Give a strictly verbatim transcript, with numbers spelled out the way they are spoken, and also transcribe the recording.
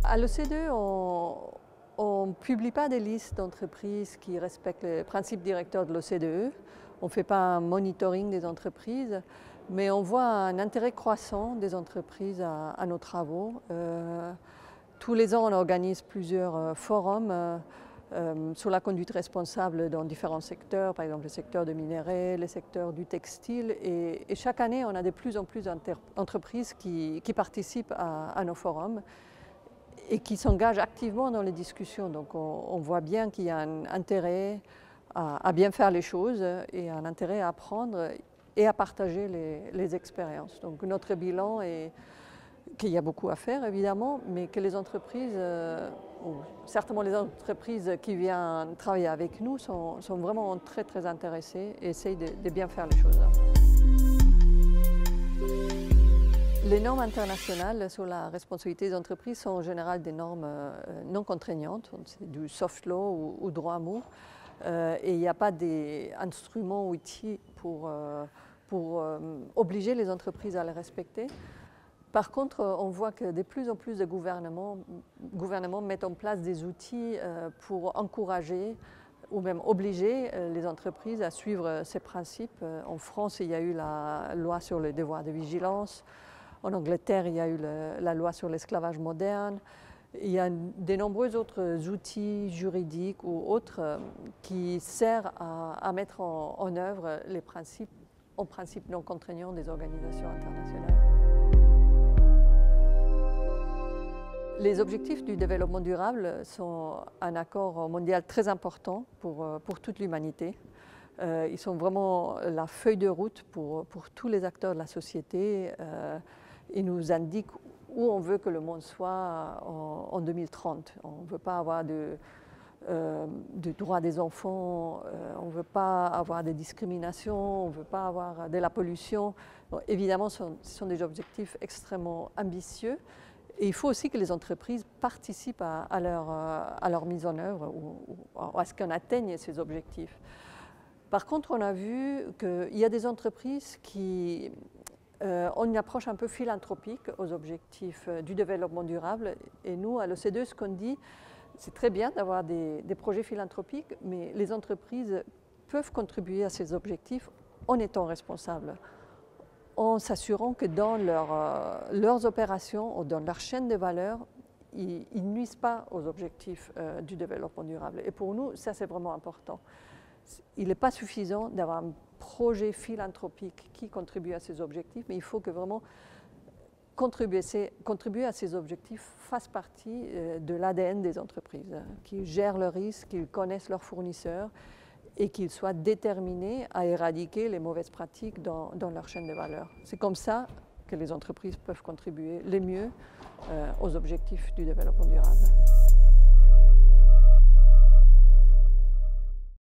À l'O C D E, on ne publie pas des listes d'entreprises qui respectent les principes directeurs de l'O C D E. On ne fait pas un monitoring des entreprises, mais on voit un intérêt croissant des entreprises à, à nos travaux. Euh, tous les ans, on organise plusieurs euh, forums euh, euh, sur la conduite responsable dans différents secteurs, par exemple le secteur de minerais, le secteur du textile. Et, et chaque année, on a de plus en plus d'entreprises qui, qui participent à, à nos forums et qui s'engagent activement dans les discussions. Donc on, on voit bien qu'il y a un intérêt à, à bien faire les choses et un intérêt à apprendre et à partager les, les expériences. Donc notre bilan est qu'il y a beaucoup à faire évidemment, mais que les entreprises, euh, ou certainement les entreprises qui viennent travailler avec nous sont, sont vraiment très très intéressées et essayent de, de bien faire les choses. Les normes internationales sur la responsabilité des entreprises sont en général des normes euh, non contraignantes, c'est du soft law ou, ou droit mou, euh, et il n'y a pas d'instruments ou outils pour, euh, pour euh, obliger les entreprises à les respecter. Par contre, on voit que de plus en plus de gouvernements, gouvernements mettent en place des outils euh, pour encourager ou même obliger les entreprises à suivre ces principes. En France, il y a eu la loi sur les devoirs de vigilance. En Angleterre, il y a eu le, la loi sur l'esclavage moderne. Il y a de nombreux autres outils juridiques ou autres euh, qui servent à, à mettre en, en œuvre les principes, en principe non contraignants des organisations internationales. Les objectifs du développement durable sont un accord mondial très important pour, pour toute l'humanité. Euh, ils sont vraiment la feuille de route pour, pour tous les acteurs de la société. Euh, ils nous indiquent où on veut que le monde soit en, en deux mille trente. On ne veut pas avoir de, euh, de droits des enfants, euh, on ne veut pas avoir des discriminations, on ne veut pas avoir de la pollution. Bon, évidemment, ce sont, ce sont des objectifs extrêmement ambitieux. Et il faut aussi que les entreprises participent à, à, leur, à leur mise en œuvre ou, ou à ce qu'on atteigne ces objectifs. Par contre, on a vu qu'il y a des entreprises qui euh, ont une approche un peu philanthropique aux objectifs du développement durable. Et nous, à l'O C D E, ce qu'on dit, c'est très bien d'avoir des, des projets philanthropiques, mais les entreprises peuvent contribuer à ces objectifs en étant responsables, en s'assurant que dans leur, euh, leurs opérations ou dans leur chaîne de valeur, ils ne nuisent pas aux objectifs euh, du développement durable. Et pour nous, ça c'est vraiment important. Il n'est pas suffisant d'avoir un projet philanthropique qui contribue à ces objectifs, mais il faut que vraiment contribuer, contribuer à ces objectifs fasse partie euh, de l'A D N des entreprises, hein, qu'ils gèrent leurs risques, qu'ils connaissent leurs fournisseurs, et qu'ils soient déterminés à éradiquer les mauvaises pratiques dans, dans leur chaîne de valeur. C'est comme ça que les entreprises peuvent contribuer le mieux euh, aux objectifs du développement durable.